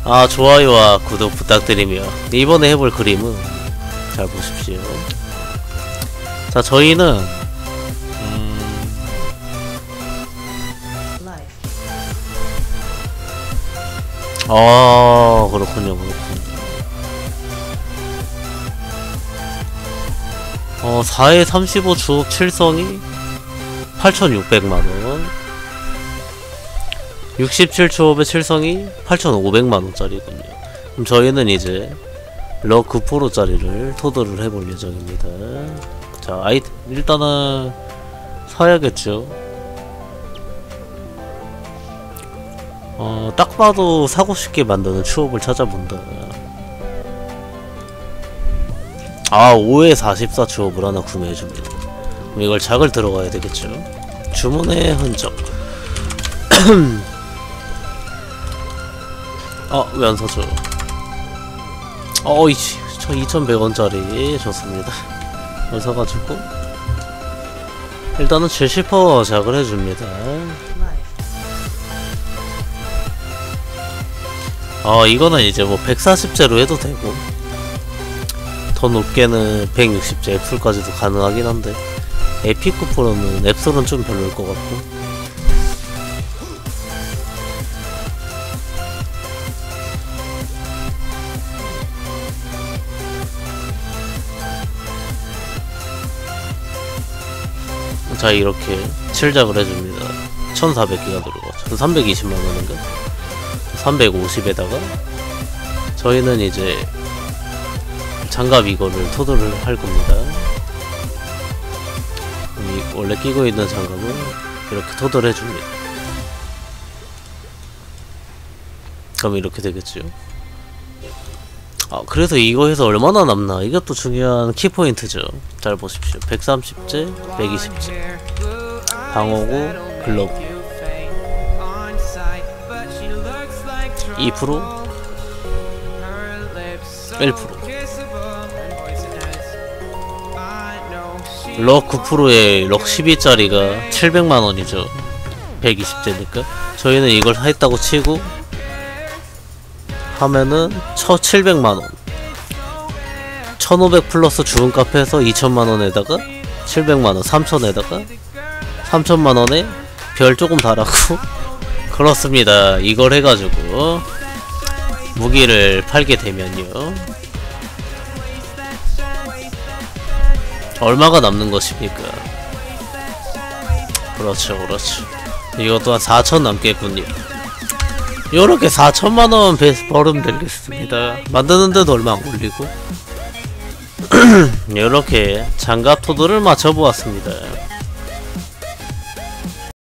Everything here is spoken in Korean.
좋아요와 구독 부탁드리며 이번에 해볼 그림은 잘 보십시오. 자, 저희는 그렇군요. 4회 35 주옥 7성이 8,600만원, 67 주옥의 7성이 8,500만원짜리군요. 그럼 저희는 이제 럭 9%짜리를 토도를 해볼 예정입니다. 자, 일단은 사야겠죠. 딱 봐도 사고 싶게 만드는 추억을 찾아본다. 5회 44 추억을 하나 구매해줍니다. 그럼 이걸 작을 들어가야 되겠죠. 주문의 흔적. 왜 안 사줘? 저 2,100원짜리 좋습니다. 이걸 사가지고 일단은 70% 작을 해줍니다. 이거는 이제 뭐 140제로 해도 되고, 더 높게는 160제 앱솔까지도 가능하긴 한데, 에픽 쿠프로는 앱솔은 좀 별로일 것 같고. 자, 이렇게 7작을 해줍니다. 1400개가 들어가죠. 320만원인가? 350에다가 저희는 이제 장갑 이거를 토도를 할 겁니다. 원래 끼고 있는 장갑을 이렇게 토도를 해줍니다. 그럼 이렇게 되겠죠. 그래서 이거 해서 얼마나 남나? 이것도 중요한 키포인트죠. 잘 보십시오. 130제, 120제, 방어구, 글러브 2%, 1%. 럭 9%에 럭 12짜리가 700만원이죠. 120제니까 저희는 이걸 했다고 치고 하면은 700만원, 1500 플러스 주문값 해서 2000만원에다가 700만원, 3000에다가 3000만원에 별 조금 달하고 그렇습니다. 이걸 해가지고 무기를 팔게 되면요, 얼마가 남는 것입니까? 그렇죠. 이거 또한 4,000 남겠군요. 요렇게 4천만원 벌으면 되겠습니다. 만드는데도 얼마 안 걸리고. 요렇게 장갑 토도를 맞춰보았습니다.